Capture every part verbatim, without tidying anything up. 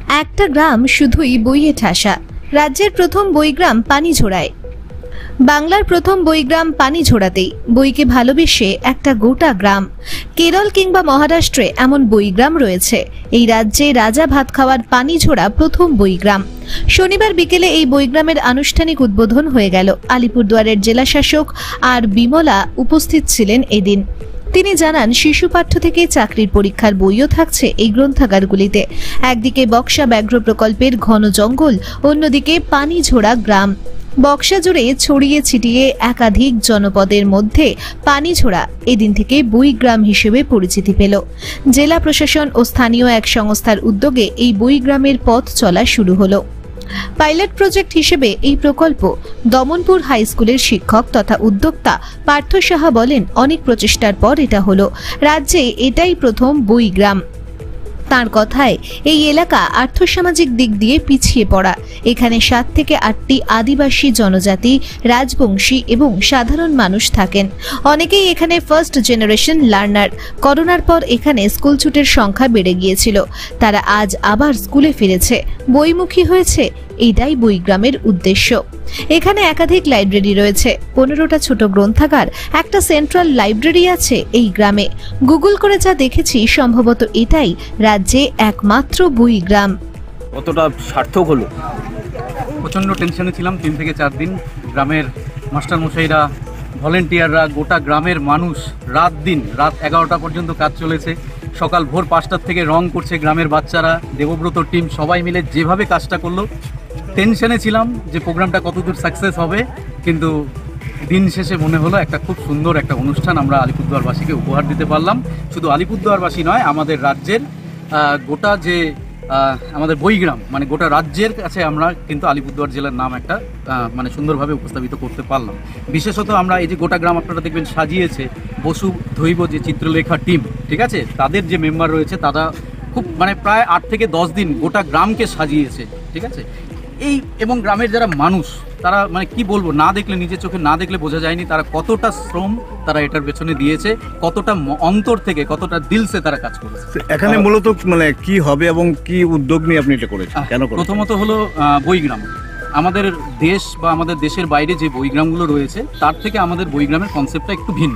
একটা গ্রাম শুধুই বইয়ে ঠাসা। রাজ্যের প্রথম বইগ্রাম পানিঝোড়ায়। বাংলার প্রথম বইগ্রাম পানিঝোড়াতেই। বইকে ভালোবেসে একটা গোটা গ্রাম। কেরল কিংবা মহারাষ্ট্রে এমন বইগ্রাম রয়েছে। এই রাজ্যে রাজা ভাত খাওয়ার পানিঝোড়া প্রথম বইগ্রাম। শনিবার বিকেলে এই বইগ্রামের আনুষ্ঠানিক উদ্বোধন হয়ে গেল। আলিপুরদুয়ারের জেলাশাসক আর বিমলা উপস্থিত ছিলেন এদিন। তিনি জানান, শিশু পাঠ্য থেকে চাকরির পরীক্ষার বইও থাকছে এই গ্রন্থাগারগুলিতে। একদিকে বক্সা ব্যাঘ্র প্রকল্পের ঘন জঙ্গল, অন্যদিকে পানিঝোড়া গ্রাম। বক্সা জুড়ে ছড়িয়ে ছিটিয়ে একাধিক জনপদের মধ্যে পানিঝোড়া এদিন থেকে বইগ্রাম হিসেবে পরিচিতি পেল। জেলা প্রশাসন ও স্থানীয় এক সংস্থার উদ্যোগে এই বইগ্রামের পথ চলা শুরু হলো। পাইলট প্রজেক্ট হিসেবে এই প্রকল্প। দমনপুর হাই স্কুলের শিক্ষক তথা উদ্যোক্তা পার্থ সাহা বলেন, অনেক প্রচেষ্টার পর এটা হলো। রাজ্যে এটাই প্রথম বইগ্রাম। তার কথায় এই এলাকা আর্থসামাজিক দিক দিয়ে পিছিয়ে পড়া। এখানে সাত থেকে আটটি আদিবাসী জনজাতি, রাজবংশী এবং সাধারণ মানুষ থাকেন। অনেকেই এখানে ফার্স্ট জেনারেশন লার্নার। করোনার পর এখানে স্কুল ছুটের সংখ্যা বেড়ে গিয়েছিল। তারা আজ আবার স্কুলে ফিরেছে, বইমুখী হয়েছে। এটাই বইগ্রামের উদ্দেশ্য। এখানে একাধিক লাইব্রেরি রয়েছে, পনেরোটা ছোট গ্রন্থাগার, একটা সেন্ট্রাল লাইব্রেরি আছে এই গ্রামে। গুগল করে যা দেখেছি, সম্ভবত এটাই রাজ্যে একমাত্র বইগ্রাম। কতটা সার্থক হলো? প্রচণ্ড টেনশনে ছিলাম তিন থেকে চার দিন। গ্রামের মাস্টারমশাইরা, ভলেন্টিয়াররা, গোটা গ্রামের মানুষ রাত দিন রাত এগারোটা পর্যন্ত কাজ চলেছে। সকাল ভোর পাঁচটার থেকে রং করছে গ্রামের বাচ্চারা। দেবব্রত টিম সবাই মিলে যেভাবে কাজটা করলো, টেনশনে ছিলাম যে প্রোগ্রামটা কতদূর সাকসেস হবে, কিন্তু দিন শেষে মনে হলো একটা খুব সুন্দর একটা অনুষ্ঠান আমরা আলিপুরদুয়ারবাসীকে উপহার দিতে পারলাম। শুধু আলিপুরদুয়ারবাসী নয়, আমাদের রাজ্যের গোটা যে আমাদের বইগ্রাম, মানে গোটা রাজ্যের কাছে আমরা কিন্তু আলিপুরদুয়ার জেলার নাম একটা মানে সুন্দরভাবে উপস্থাপিত করতে পারলাম। বিশেষত আমরা এই যে গোটা গ্রাম আপনারা দেখবেন সাজিয়েছে বসু ধৈব যে চিত্রলেখা টিম, ঠিক আছে, তাদের যে মেম্বার রয়েছে তারা খুব মানে প্রায় আট থেকে দশ দিন গোটা গ্রামকে সাজিয়েছে, ঠিক আছে। এই এবং গ্রামের যারা মানুষ, তারা মানে কি বলবো, না দেখলে, নিজের চোখে না দেখলে বোঝা যায়নি তারা কতটা শ্রম তারা এটার পেছনে দিয়েছে, কতটা অন্তর থেকে, কতটা দিলসে তারা কাজ করেছে। এখানে মূলত মানে কি হবে এবং কি উদ্যোগ নিয়ে আপনি এটা করেছেন, কেন করেছেন? প্রথমত হলো বইগ্রাম। আমাদের দেশ বা আমাদের দেশের বাইরে যে বইগ্রামগুলো রয়েছে তার থেকে আমাদের বইগ্রামের কনসেপ্টটা একটু ভিন্ন।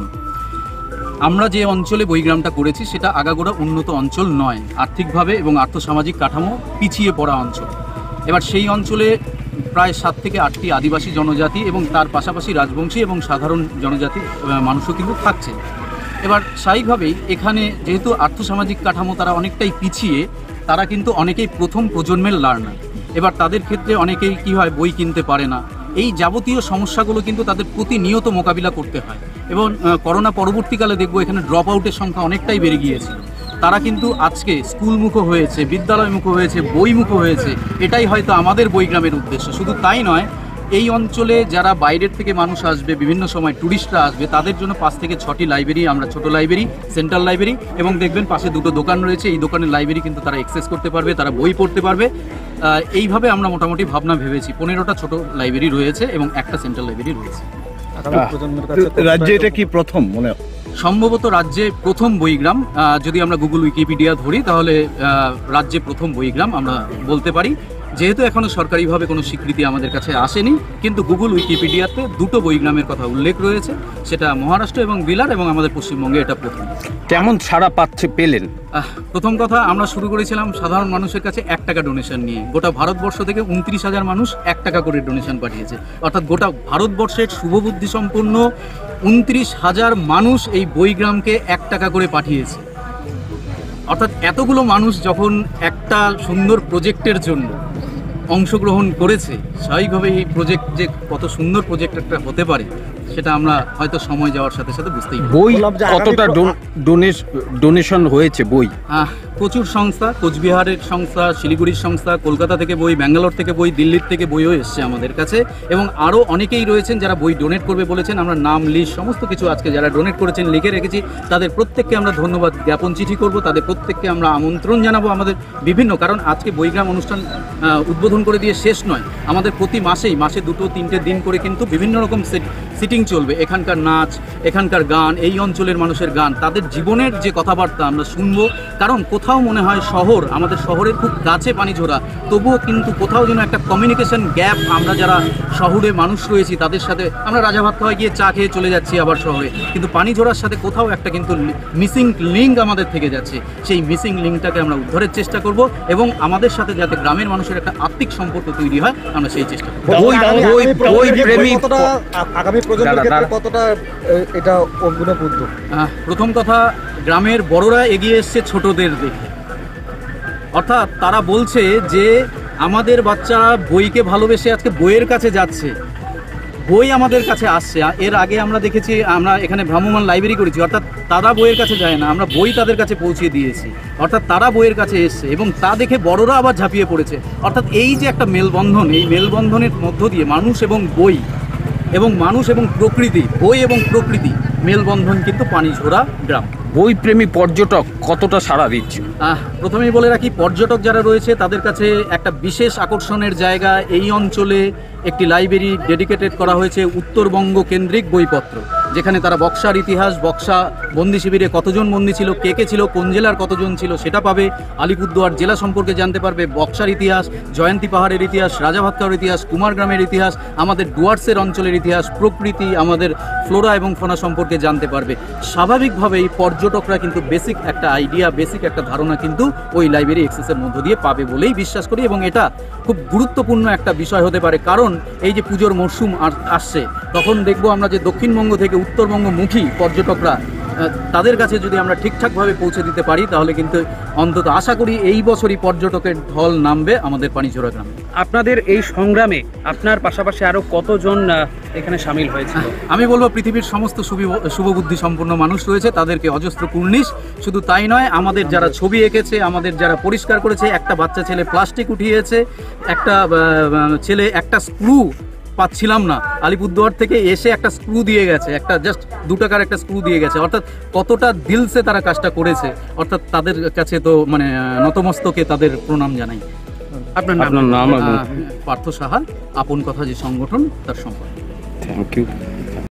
আমরা যে অঞ্চলে বইগ্রামটা করেছি সেটা আগাগোড়া উন্নত অঞ্চল নয়, আর্থিকভাবে এবং আর্থসামাজিক কাঠামো পিছিয়ে পড়া অঞ্চল। এবার সেই অঞ্চলে প্রায় সাত থেকে আটটি আদিবাসী জনজাতি এবং তার পাশাপাশি রাজবংশী এবং সাধারণ জনজাতি মানুষও কিন্তু থাকছে। এবার স্বাভাবিকভাবেই এখানে যেহেতু আর্থসামাজিক কাঠামো তারা অনেকটাই পিছিয়ে, তারা কিন্তু অনেকেই প্রথম প্রজন্মের লার্নার। এবার তাদের ক্ষেত্রে অনেকেই কি হয়, বই কিনতে পারে না। এই যাবতীয় সমস্যাগুলো কিন্তু তাদের প্রতিনিয়ত মোকাবিলা করতে হয়। এবং করোনা পরবর্তীকালে দেখবো এখানে ড্রপ আউটের সংখ্যা অনেকটাই বেড়ে গিয়েছিল। তারা কিন্তু আজকে স্কুলমুখো হয়েছে, বিদ্যালয়মুখো হয়েছে, বইমুখো হয়েছে। এটাই হয়তো আমাদের বইগ্রামের উদ্দেশ্য। শুধু তাই নয়, এই অঞ্চলে যারা বাইরের থেকে মানুষ আসবে, বিভিন্ন সময় ট্যুরিস্টরা আসবে, তাদের জন্য পাঁচ থেকে ছটি লাইব্রেরি, আমরা ছোট লাইব্রেরি, সেন্ট্রাল লাইব্রেরি এবং দেখবেন পাশে দুটো দোকান রয়েছে। এই দোকানের লাইব্রেরি কিন্তু তারা অ্যাক্সেস করতে পারবে, তারা বই পড়তে পারবে। এইভাবে আমরা মোটামুটি ভাবনা ভেবেছি। পনেরোটা ছোট লাইব্রেরি রয়েছে এবং একটা সেন্ট্রাল লাইব্রেরি রয়েছে। রাজ্যে এটা কি প্রথম মনে হয়? সম্ভবত রাজ্যে প্রথম বইগ্রাম। যদি আমরা গুগল উইকিপিডিয়া ধরি তাহলে রাজ্যে প্রথম বইগ্রাম আমরা বলতে পারি। যেহেতু এখনো সরকারিভাবে কোনো স্বীকৃতি আমাদের কাছে আসেনি, কিন্তু গুগল উইকিপিডিয়াতে দুটো বইগ্রামের কথা উল্লেখ রয়েছে, সেটা মহারাষ্ট্র এবং বিলার, এবং আমাদের পশ্চিমবঙ্গে এটা প্রথম। কেমন ছাড়া পাচ্ছে পেলেন? প্রথম কথা, আমরা শুরু করেছিলাম সাধারণ মানুষের কাছে এক টাকা ডোনেশন নিয়ে। গোটা ভারতবর্ষ থেকে উনত্রিশ হাজার মানুষ এক টাকা করে ডোনেশন পাঠিয়েছে। অর্থাৎ গোটা ভারতবর্ষের শুভবুদ্ধি সম্পন্ন উনত্রিশ হাজার মানুষ এই বইগ্রামকে এক টাকা করে পাঠিয়েছে। অর্থাৎ এতগুলো মানুষ যখন একটা সুন্দর প্রজেক্টের জন্য অংশগ্রহণ করেছে, স্বাভাবিকভাবে এই প্রজেক্ট যে কত সুন্দর প্রজেক্ট একটা হতে পারে সেটা আমরা হয়তো সময় যাওয়ার সাথে সাথে বুঝতেই পারি। বই কতটা ডোনেশন হয়েছে? বই প্রচুর সংস্থা, কোচবিহারের সংস্থা, শিলিগুড়ির সংস্থা, কলকাতা থেকে বই, ব্যাঙ্গালোর থেকে বই, দিল্লির থেকে বইও এসছে আমাদের কাছে, এবং আরও অনেকেই রয়েছেন যারা বই ডোনেট করবে বলেছেন। আমরা নাম, লিস্ট সমস্ত কিছু আজকে যারা ডোনেট করেছেন লিখে রেখেছি। তাদের প্রত্যেককে আমরা ধন্যবাদ জ্ঞাপন চিঠি করব, তাদের প্রত্যেককে আমরা আমন্ত্রণ জানাবো আমাদের বিভিন্ন, কারণ আজকে বইগ্রাম অনুষ্ঠান উদ্বোধন করে দিয়ে শেষ নয়, আমাদের প্রতি মাসেই মাসে দুটো তিনটে দিন করে কিন্তু বিভিন্ন রকম সিটিং চলবে, এখানকার নাচ, এখানকার গান, এই অঞ্চলের মানুষের গান, তাদের জীবনের যে কথাবার্তা আমরা শুনবো। কারণ কোথাও মনে হয় শহর, আমাদের শহরের খুব কাছে পানিঝোড়া, তবুও কিন্তু কোথাও যেন একটা কমিউনিকেশন গ্যাপ, আমরা যারা শহরে মানুষ রয়েছি তাদের সাথে, আমরা রাজাভাত খাওয়ায় গিয়ে চা খেয়ে চলে যাচ্ছি আবার শহরে, কিন্তু পানিঝোড়ার সাথে কোথাও একটা কিন্তু মিসিং লিঙ্ক আমাদের থেকে যাচ্ছে। সেই মিসিং লিঙ্কটাকে আমরা উদ্ধারের চেষ্টা করব এবং আমাদের সাথে যাতে গ্রামের মানুষের একটা আত্মিক সম্পর্ক তৈরি হয়, আমরা সেই চেষ্টা করব। বই বই বই প্রেমী কতটা আগামী প্রজন্মের ক্ষেত্রে কতটা এটা অগ্রণী? আহ, প্রথম কথা, গ্রামের বড়রা এগিয়ে এসছে ছোটদের দেখে, অর্থাৎ তারা বলছে যে আমাদের বাচ্চারা বইকে ভালোবেসে আজকে বইয়ের কাছে যাচ্ছে, বই আমাদের কাছে আসছে। এর আগে আমরা দেখেছি, আমরা এখানে ভ্রাম্যমাণ লাইব্রেরি করেছি, অর্থাৎ তারা বইয়ের কাছে যায় না, আমরা বই তাদের কাছে পৌঁছে দিয়েছি, অর্থাৎ তারা বইয়ের কাছে এসছে এবং তা দেখে বড়রা আবার ঝাঁপিয়ে পড়েছে। অর্থাৎ এই যে একটা মেলবন্ধন, এই মেলবন্ধনের মধ্য দিয়ে মানুষ এবং বই এবং মানুষ এবং প্রকৃতি, বই এবং প্রকৃতি মেলবন্ধন কিন্তু পানিঝোড়া গ্রাম। বই প্রেমী পর্যটক কতটা সাড়া দিচ্ছে? আহ, প্রথমেই বলে রাখি, পর্যটক যারা রয়েছে তাদের কাছে একটা বিশেষ আকর্ষণের জায়গা এই অঞ্চলে একটি লাইব্রেরি ডেডিকেটেড করা হয়েছে উত্তরবঙ্গ কেন্দ্রিক বইপত্র, যেখানে তারা বক্সার ইতিহাস, বক্সা বন্দি শিবিরে কতজন বন্দি ছিল, কে কে ছিল, কোন জেলার কতজন ছিল সেটা পাবে, আলিপুরদুয়ার জেলা সম্পর্কে জানতে পারবে, বক্সার ইতিহাস, জয়ন্তী পাহাড়ের ইতিহাস, রাজাভাতখাওয়ার ইতিহাস, কুমারগ্রামের ইতিহাস, আমাদের ডুয়ার্সের অঞ্চলের ইতিহাস, প্রকৃতি, আমাদের ফ্লোরা এবং ফোনা সম্পর্কে জানতে পারবে। স্বাভাবিকভাবেই পর্যটকরা কিন্তু বেসিক একটা আইডিয়া, বেসিক একটা ধারণা কিন্তু ওই লাইব্রেরি অ্যাক্সেসের মধ্য দিয়ে পাবে বলেই বিশ্বাস করি এবং এটা খুব গুরুত্বপূর্ণ একটা বিষয় হতে পারে। কারণ এই যে পুজোর মরশুম আসছে, তখন দেখবো আমরা যে দক্ষিণবঙ্গ থেকে উত্তরবঙ্গমুখী পর্যটকরা, তাদের কাছে যদি আমরা ঠিকঠাকভাবে পৌঁছে দিতে পারি তাহলে কিন্তু অন্তত আশা করি এই বছরই পর্যটকের ঢল নামবে আমাদের পানিঝোড়া গ্রামে। আপনাদের এই সংগ্রামে আপনার পাশাপাশি আরো কতজন এখানে সামিল হয়েছে? আমি বলবো পৃথিবীর সমস্ত শুভবুদ্ধি সম্পন্ন মানুষ রয়েছে, তাদেরকে অজস্র কুর্নিশ। শুধু তাই নয়, আমাদের যারা ছবি এঁকেছে, আমাদের যারা পরিষ্কার করেছে, একটা বাচ্চা ছেলে প্লাস্টিক উঠিয়েছে, একটা ছেলে একটা স্ক্রু পাচ্ছিলাম না, আলিপুরদুয়ার থেকে এসে একটা স্ক্রু দিয়ে গেছে, একটা জাস্ট দু টাকার একটা স্ক্রু দিয়ে গেছে। অর্থাৎ কতটা দিলসে তারা কাজটা করেছে, অর্থাৎ তাদের কাছে তো মানে নতমস্তকে তাদের প্রণাম জানাই। আপনার নাম? পার্থ সাহা, আপন কথা যে সংগঠন, তার সম্পর্কে। Thank you.